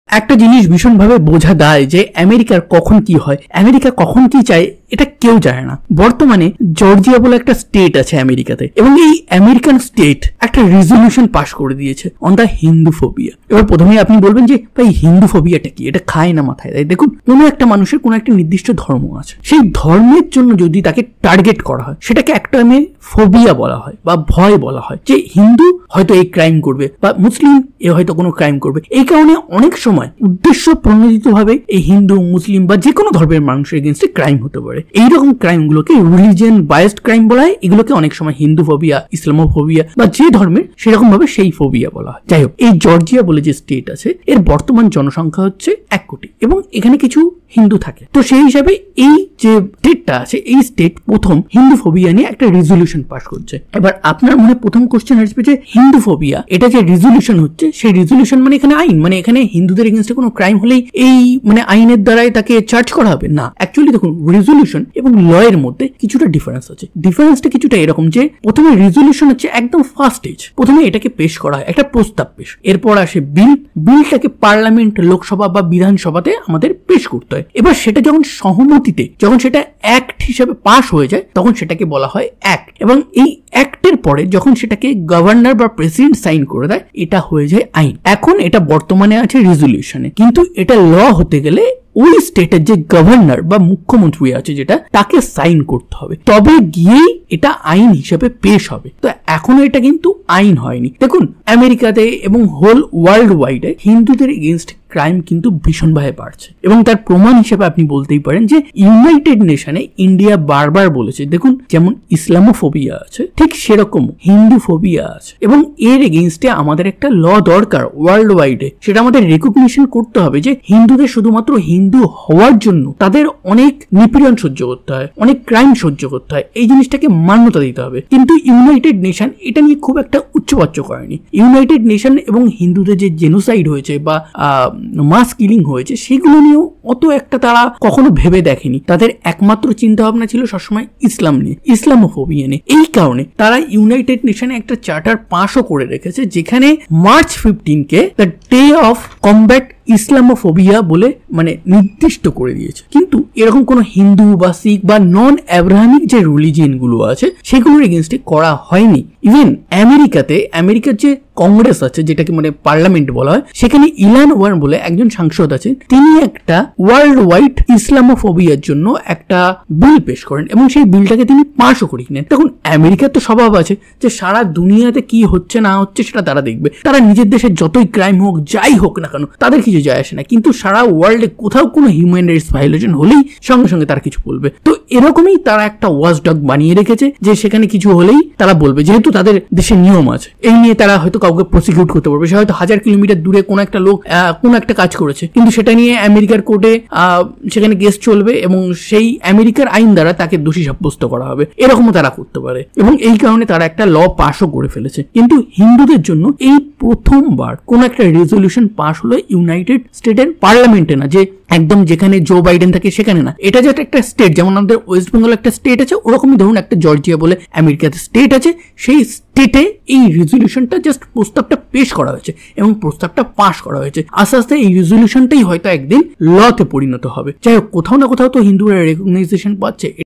একটা জিনিস ভীষণভাবে বোঝা দেয় যে আমেরিকার কখন কি হয়, আমেরিকা কখন কি চায় এটা কেউ জানে না। বর্তমানে জর্জিয়া বলে একটা স্টেট আছে আমেরিকাতে, এবং এই আমেরিকান স্টেট একটা রেজলিউশন পাস করে দিয়েছে অন দ্য হিন্দুফোবিয়া। এবার প্রথমে আপনি বলবেন যে ভাই হিন্দুফোবিয়াটা কি, এটা খায় না মাথায়। তাই দেখুন, কোনো একটা মানুষের কোনো একটা নির্দিষ্ট ধর্ম আছে, সেই ধর্মের জন্য যদি তাকে টার্গেট করা হয় সেটাকে একটা ফোবিয়া বলা হয় বা ভয় বলা হয়, যে হিন্দু হয়তো এই ক্রাইম করবে বা মুসলিম এ হয়তো কোনো ক্রাইম করবে। এই কারণে অনেক সময় উদ্দেশ্য প্রণোদিত ভাবে এই হিন্দু মুসলিম বা যে কোনো ধর্মের মানুষের এগেনস্টে ক্রাইম হতে পারে। এইরকম ক্রাইম গুলোকে রিলিজিয়ন বায়াসড ক্রাইম বলা হয়। এগুলোকে অনেক সময় হিন্দু ফোবিয়া, ইসলামোফোবিয়া বা যে ধর্মের সেরকম ভাবে সেই ফোবিয়া বলা হয়। যাই হোক, এই জর্জিয়া বলে যে স্টেট আছে এর বর্তমান জনসংখ্যা হচ্ছে 1 কোটি এবং এখানে কিছু হিন্দু থাকে। তো সেই হিসাবে এই যে স্টেটটা আছে, এই স্টেট প্রথম হিন্দু ফোবিয়া নিয়ে একটা রেজলিউশন পাস করছে। এবার আপনার মনে প্রথম কোশ্চেন আসবে যে হিন্দু ফোবিয়া এটা যে রেজলিউশন হচ্ছে, সেই রেজলিউশন মানে এখানে আইন, মানে এখানে হিন্দুদের এগেইনস্টে কোনো ক্রাইম হলেই এই আইনের দ্বারাই তাকে চার্জ করা হবে না। অ্যাকচুয়ালি দেখুন, রেজলিউশন এবং ল এর মধ্যে কিছুটা ডিফারেন্স আছে। ডিফারেন্সটা কিছুটা এরকম যে প্রথমে রেজলিউশন হচ্ছে একদম ফার্স্ট স্টেজ, প্রথমে এটাকে পেশ করা হয়, একটা প্রস্তাব পেশ, এরপর আসে বিলটাকে পার্লামেন্ট, লোকসভা বা বিধানসভাতে আমাদের পেশ করতে হয়। এবার সেটা যখন সহমতিতে, যখন সেটা অ্যাক্ট হিসেবে পাস হয়ে যায় তখন সেটাকে বলা হয় অ্যাক্ট, এবং এই অ্যাক্টের পরে যখন সেটাকে গভর্নর বা প্রেসিডেন্ট সাইন করে দেয় এটা হয়ে যায় আইন। এখন এটা বর্তমানে আছে রেজলিউশনে, কিন্তু এটা ল হতে গেলে ওই স্টেটের যে গভর্নর বা মুখ্যমন্ত্রী আছে যেটা, তাকে সাইন করতে হবে, তবে গিয়েই এটা আইন হিসেবে পেশ হবে। তো এখনো এটা কিন্তু আইন হয়নি। দেখুন, আমেরিকাতে এবং হোল ওয়ার্ল্ড ওয়াইডে হিন্দুদের এগেইনস্ট ক্রাইম কিন্তু ভীষণভাবে বাড়ছে, এবং তার প্রমাণ হিসেবে আপনি বলতেই পারেন যে ইউনাইটেড নেশনে ইন্ডিয়া বারবার বলেছে, দেখুন যেমন ইসলামোফোবিয়া আছে ঠিক সেরকম হিন্দু ফোবিয়া আছে, এবং এর এগেইনস্টে আমাদের একটা ল দরকার ওয়ার্ল্ড ওয়াইডে। সেটা আমাদের রেকগনিশন করতে হবে যে হিন্দুদের শুধুমাত্র হিন্দু হওয়ার জন্য তাদের অনেক নিপীড়ন সহ্য করতে হয়, অনেক ক্রাইম সহ্য করতে হয়, এই জিনিসটাকে মান্যতা দিতে হবে। কিন্তু ইউনাইটেড নেশন এটা নিয়ে খুব একটা উচ্চবাচ্য করেনি। ইউনাইটেড নেশন এবং হিন্দুদের যে জেনোসাইড হয়েছে বা মাস কিলিং হয়েছে সেগুলো নিয়েও অত একটা তারা কখনো ভেবে দেখেনি। তাদের একমাত্র চিন্তা ভাবনা ছিল সবসময় ইসলাম নিয়ে, ইসলামোফোবিয়া নিয়ে। এই কারণে তারা ইউনাইটেড নেশনে একটা চার্টার পাসও করে রেখেছে, যেখানে মার্চ 15 কে the day of combat Islamophobia বলে নির্দিষ্ট করে দিয়েছে। কিন্তু এরকম কোন হিন্দু বা শিখ বা নন আব্রাহামিক যে রিলিজিয়ন গুলো আছে সেগুলোর এগেইনস্টে করা হয়নি। ইভেন আমেরিকার যে কংগ্রেস আছে, যেটাকে পার্লামেন্ট বলা হয়, সেখানে ইলান ওয়ার্ন বলে একজন সাংসদ আছে, তিনি একটা ওয়ার্ল্ড ওয়াইড ইসলামোফোবিয়ার জন্য একটা বিল পেশ করেন এবং সেই বিলটাকে তিনি পাসও করিয়ে নেন। দেখুন, আমেরিকার তো স্বভাব আছে যে সারা দুনিয়াতে কি হচ্ছে না হচ্ছে সেটা তারা দেখবে, তারা নিজের দেশে যতই ক্রাইম হোক যাই হোক না কেন তাদের কিছু যায় আসে না, কিন্তু সারা ওয়ার্ল্ডে কোথাও কোনো হিউম্যান রাইটস ভায়োলেশন হলেই সঙ্গে সঙ্গে তারা কিছু বলবে। তো এরকমই তারা একটা ওয়াচডগ বানিয়ে রেখেছে যে সেখানে কিছু হলেই তারা বলবে, যেহেতু তাদের দেশে নিয়ম আছে, এই নিয়ে তারা হয়তো কাউকে প্রসিকিউট করতে পারবে। সে হয়তো 1000 কিলোমিটার দূরে কোনো একটা লোক কোনো একটা কাজ করেছে, কিন্তু সেটা নিয়ে আমেরিকার কোর্টে সেখানে কেস চলবে এবং সেই আমেরিকার আইন দ্বারা তাকে দোষী সাব্যস্ত করা হবে, এরকমও তারা করতে পারে। এবং এই কারণে তারা একটা ল পাসও করে ফেলেছে। কিন্তু হিন্দুদের জন্য এই প্রথমবার কোন একটা রেজলিউশন পাস হলো ইউনাইটেড স্টেটের পার্লামেন্টে, না যে একদম যেখানে জো বাইডেন থাকে সেখানে না, এটা যেটা একটা স্টেট, যেমন আমাদের ওয়েস্ট বেঙ্গল একটা স্টেট আছে, ওরকমই ধরুন একটা জর্জিয়া বলে আমেরিকাতে স্টেট আছে, সেই স্টেটে এই রেজলিউশনটা জাস্ট প্রস্তাবটা পেশ করা হয়েছে এবং প্রস্তাবটা পাস করা হয়েছে। আস্তে আস্তে এই রেজলিউশনটাই হয়তো একদিন লতে পরিণত হবে। যাই হোক, কোথাও না কোথাও তো হিন্দুরা রেকগনাইজেশন পাচ্ছে।